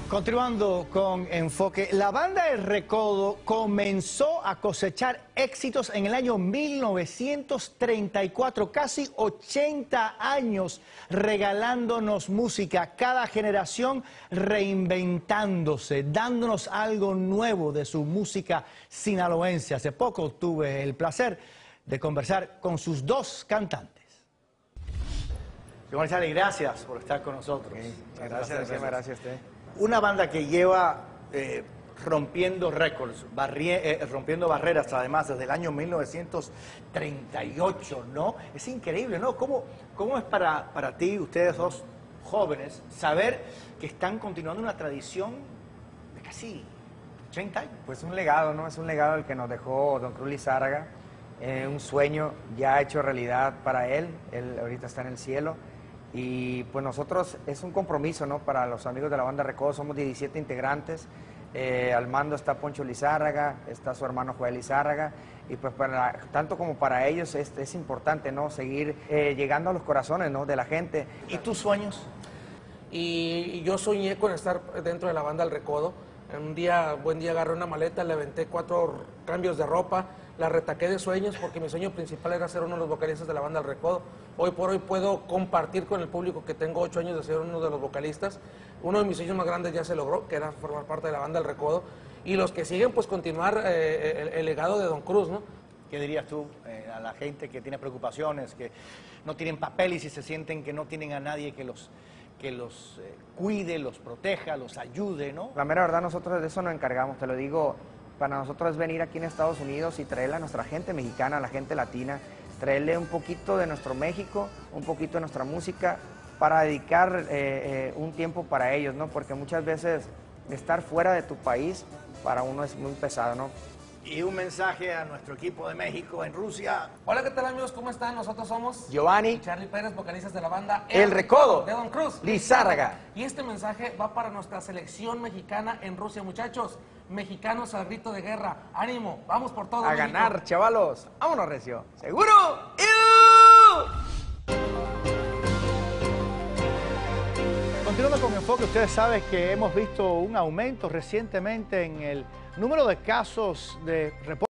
Continuando con Enfoque, la banda El Recodo comenzó a cosechar éxitos en el año 1934, casi 80 años regalándonos música, cada generación reinventándose, dándonos algo nuevo de su música sinaloense. Hace poco tuve el placer de conversar con sus dos cantantes. Señor González, gracias por estar con nosotros. Gracias a usted. Una banda que lleva rompiendo récords, rompiendo barreras, además, desde el año 1938, ¿no? Es increíble, ¿no? ¿Cómo es para ti, ustedes dos jóvenes, saber que están continuando una tradición de casi 30 años? Pues un legado, ¿no? Es un legado el que nos dejó don Cruz Lizárraga, un sueño ya hecho realidad para él ahorita está en el cielo. Y pues nosotros, es un compromiso, ¿no? Para los amigos de la banda Recodo, somos 17 integrantes, al mando está Poncho Lizárraga, está su hermano Joel Lizárraga, y pues tanto como para ellos es importante, ¿no? Seguir llegando a los corazones, ¿no? De la gente. ¿Y tus sueños? Y yo soñé con estar dentro de la banda El Recodo. Un buen día agarré una maleta, le aventé 4 cambios de ropa, la retaqué de sueños porque mi sueño principal era ser uno de los vocalistas de la banda El Recodo. Hoy por hoy puedo compartir con el público que tengo 8 años de ser uno de los vocalistas. Uno de mis sueños más grandes ya se logró, que era formar parte de la banda El Recodo. Y los que siguen, pues continuar el legado de don Cruz, ¿no? ¿Qué dirías tú a la gente que tiene preocupaciones, que no tienen papeles y se sienten que no tienen a nadie que los cuide, los proteja, los ayude, ¿no? La mera verdad, nosotros de eso nos encargamos, te lo digo, para nosotros es venir aquí en Estados Unidos y traerle a nuestra gente mexicana, a la gente latina, traerle un poquito de nuestro México, un poquito de nuestra música, para dedicar un tiempo para ellos, ¿no? Porque muchas veces estar fuera de tu país para uno es muy pesado, ¿no? Y un mensaje a nuestro equipo de México en Rusia. Hola, ¿qué tal, amigos? ¿Cómo están? Nosotros somos Giovanni y Charlie Pérez, vocalistas de la banda El Recodo de don Cruz Lizárraga. Y este mensaje va para nuestra selección mexicana en Rusia, muchachos. Mexicanos al grito de guerra. ¡Ánimo! ¡Vamos por todo, A México! ganar, chavalos. ¡Vámonos, recio! ¡Seguro! Continuando con Enfoque, ustedes saben que hemos visto un aumento recientemente en el número de casos de reportes